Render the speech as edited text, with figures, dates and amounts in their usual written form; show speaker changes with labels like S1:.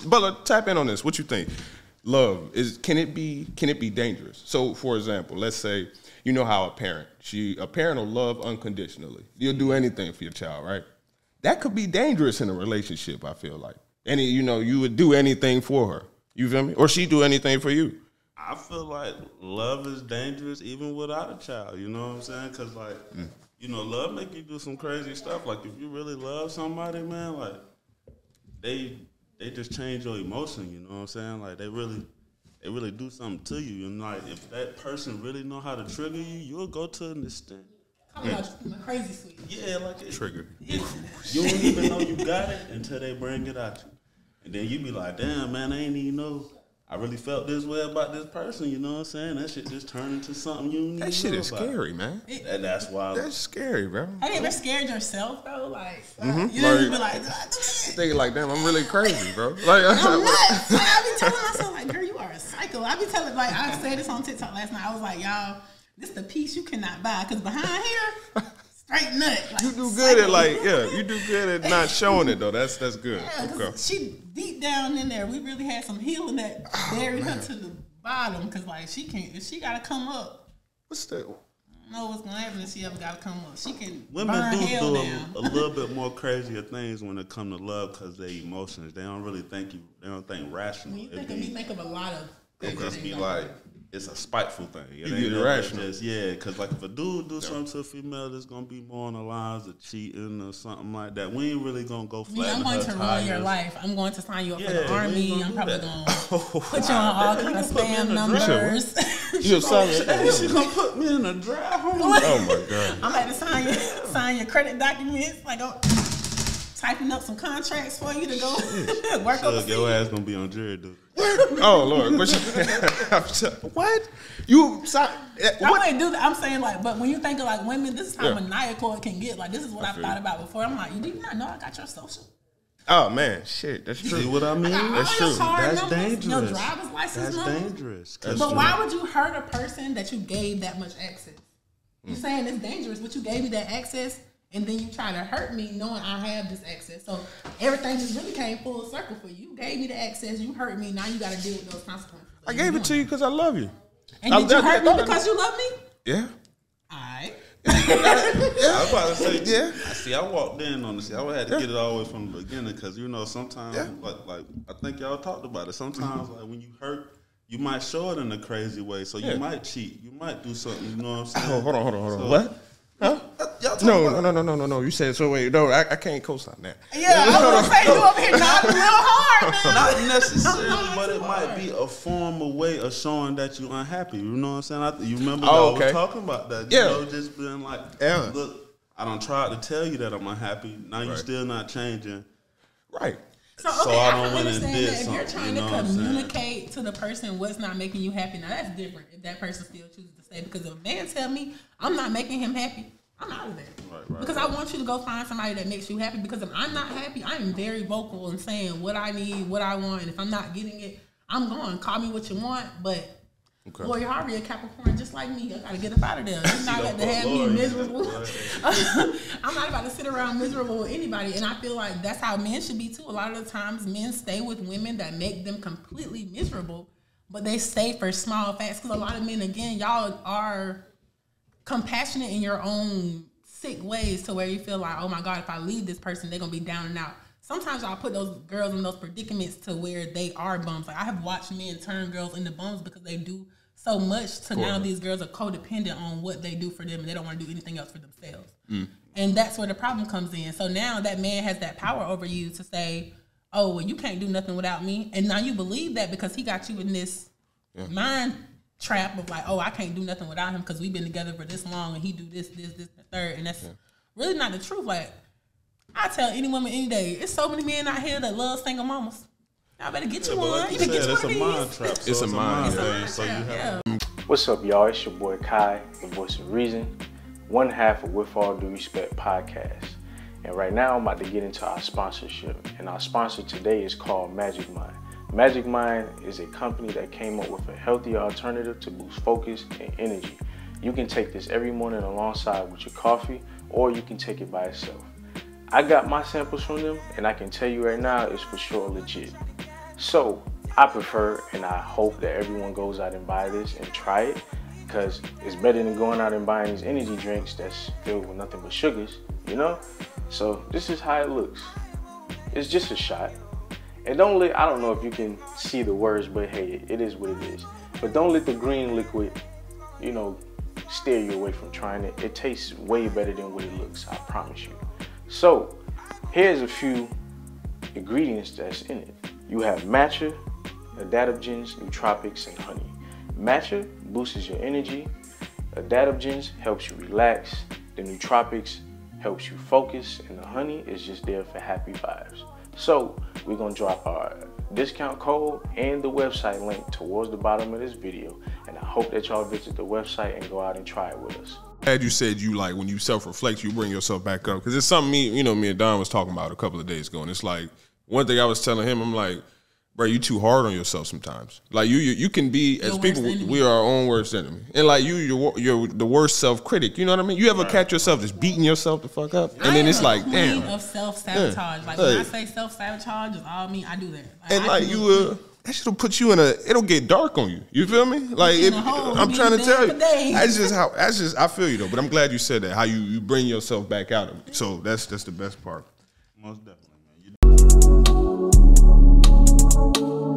S1: Bella, tap in on this. What you think? Love can it be dangerous? So, for example, let's say you know how a parent will love unconditionally. You'll do anything for your child, right? That could be dangerous in a relationship. I feel like, you would do anything for her. You feel me? Or she do anything for you.
S2: I feel like love is dangerous even without a child. You know what I'm saying? Because love make you do some crazy stuff. Like if you really love somebody, man, like they just change your emotion. You know what I'm saying? Like they really do something to you. And like if that person really know how to trigger you, you'll go to an extent.
S3: Crazy sweet.
S2: Yeah, like it
S1: trigger.
S2: You don't even know you got it until they bring it at you, and then you be like, "Damn, man, I ain't even know I really felt this way about this person." You know what I'm saying? That shit just turned into something you don't need.
S1: That shit is scary, man.
S2: That's why.
S1: That's scary, bro.
S3: Have you ever scared yourself, bro? Like,
S1: you
S3: know, you be like,
S1: thinking like, damn, I'm really crazy, bro. Like,
S3: I'm nuts. Like, I be telling myself, like, girl, you are a psycho. I be telling, like, I said this on TikTok last night. I was like, y'all, this the piece you cannot buy, because behind here, straight nut. Like,
S1: you do good at you do good at not showing it though. That's good.
S3: Yeah, okay. She deep down in there, we really had some healing that buried her to the bottom, because like she gotta come up.
S1: What's that?
S3: I don't know what's gonna happen if she ever gotta come up. She can
S2: women
S3: burn
S2: do
S3: hell down.
S2: a little bit more crazier things when it comes to love because they emotions. They don't really think they don't think rational.
S3: When you think of a lot of
S2: it just be like it's a spiteful thing. It
S1: ain't irrational.
S2: Because like if a dude do something to a female that's gonna be more on the lines of cheating or something like that, we ain't really gonna go flat.
S3: I'm going to ruin your life. I'm going to sign you up for the army. I'm probably gonna put you on all kind of spam numbers.
S2: She's gonna put me in a draft.
S1: Oh my god!
S3: I'm about to sign your credit documents. Like typing up some contracts for you to go work overseas.
S2: Your ass gonna be on jury duty.
S1: Oh Lord! What?
S3: I wouldn't do that. I'm saying like, but when you think of like women, this is how maniacal it can get. Like this is what I've thought about before. I'm like, do you not know I got your social?
S1: Oh man, shit, that's true.
S2: See what I mean?
S1: That's true.
S2: That's dangerous.
S3: Your driver's license
S2: number. That's dangerous.
S3: But why would you hurt a person that you gave that much access? You're saying it's dangerous, but you gave me that access. And then you try to hurt me knowing I have this access. So everything just really came full circle for you. You gave me the access, you hurt me, now you got to deal with those consequences.
S1: I gave it to you because I love you.
S3: And did you hurt me because you love me?
S1: Yeah.
S3: All right.
S2: I was about to say, yeah. See, I walked in on this. I had to get it all the way from the beginning because, sometimes, like I think y'all talked about it. Sometimes, like when you hurt, you might show it in a crazy way. So you might cheat. You might do something, you know what I'm saying?
S1: Oh, hold on. So, what? Huh? No. You said so. Wait, no, I can't co-sign that.
S3: Yeah, I was gonna say you over here nodding real hard, man.
S2: Not necessarily, but it might be a formal way of showing that you're unhappy. You know what I'm saying? You remember y'all was talking about that?
S1: Yeah,
S2: just being like, look, I done tried to tell you that I'm unhappy. Now you're still not changing,
S1: right?
S3: So I don't understand that if you're trying to communicate to the person what's not making you happy, now that's different. If that person still chooses to stay, because if a man tell me I'm not making him happy, I'm out of there. Right, because I want you to go find somebody that makes you happy. Because if I'm not happy, I am very vocal in saying what I need, what I want, and if I'm not getting it, I'm going. Call me what you want, but. Lori Harvey, a Capricorn, just like me. I gotta get up out of there. You're not about to have me miserable. I'm not about to sit around miserable with anybody. And I feel like that's how men should be too. A lot of the times men stay with women that make them completely miserable, but they stay for small facts. Because a lot of men, again, y'all are compassionate in your own sick ways to where you feel like, oh my God, if I leave this person, they're gonna be down and out. Sometimes y'all put those girls in those predicaments to where they are bums. Like I have watched men turn girls into bums because they do so much to now these girls are codependent on what they do for them and they don't want to do anything else for themselves. And that's where the problem comes in. So now that man has that power over you to say, oh, well, you can't do nothing without me. And now you believe that because he got you in this mind trap of like, oh, I can't do nothing without him because we've been together for this long and he do this, the third. And that's really not the truth. Like, I tell any woman any day, it's so many men out here that love single mamas. I better get you one.
S2: Like you said, it's a mind trap. So
S1: it's a mind thing.
S2: So you have.
S4: What's up, y'all? It's your boy Kai, the voice of reason, one half of With All Due Respect podcast. And right now, I'm about to get into our sponsorship. And our sponsor today is called Magic Mind. Magic Mind is a company that came up with a healthier alternative to boost focus and energy. You can take this every morning alongside with your coffee, or you can take it by itself. I got my samples from them, and I can tell you right now, it's for sure legit. So I prefer, and I hope that everyone goes out and buy this and try it, because it's better than going out and buying these energy drinks that's filled with nothing but sugars, you know? So this is how it looks. It's just a shot. And don't let, I don't know if you can see the words, but hey, it is what it is. But don't let the green liquid, you know, steer you away from trying it. It tastes way better than what it looks, I promise you. So here's a few ingredients that's in it. You have matcha, adaptogens, nootropics, and honey. Matcha boosts your energy. Adaptogens helps you relax. The nootropics helps you focus, and the honey is just there for happy vibes. So we're gonna drop our discount code and the website link towards the bottom of this video, and I hope that y'all visit the website and go out and try it with us.
S1: Glad you said you like when you self-reflect, you bring yourself back up, because it's something me and Don was talking about a couple of days ago, and it's like one thing I was telling him, I'm like, bro, you too hard on yourself sometimes. Like you can be, as people, we are our own worst enemy. And like you're the worst self-critic. You know what I mean? You ever catch yourself just beating yourself the fuck up? And then it's like, damn.
S3: Of self-sabotage. Like when I say self-sabotage, it's all me. I do that.
S1: And like that shit'll put you in it'll get dark on you. You feel me? Like I'm trying to tell you. I feel you though. But I'm glad you said that. How you bring yourself back out of it. So that's the best part.
S2: Most definitely, man.